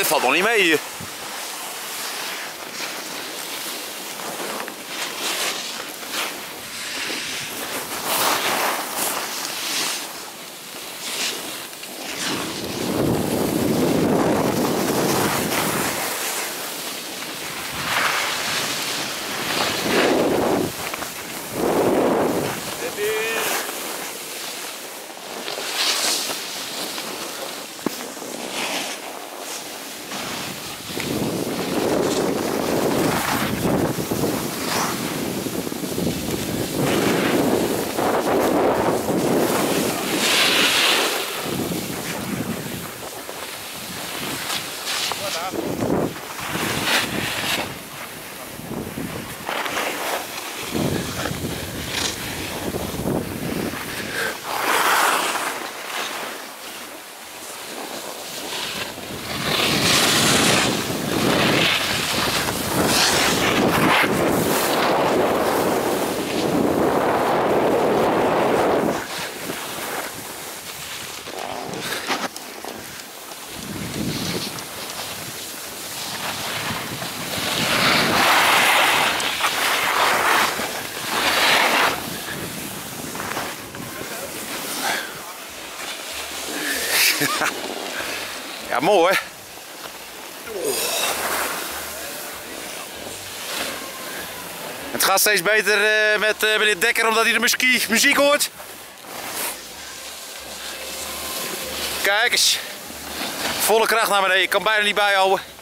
valt nog niet mee hier. Ja, mooi hè. Het gaat steeds beter met meneer Dekker omdat hij de muziek hoort. Kijk eens. Volle kracht naar beneden. Ik kan bijna niet bijhouden.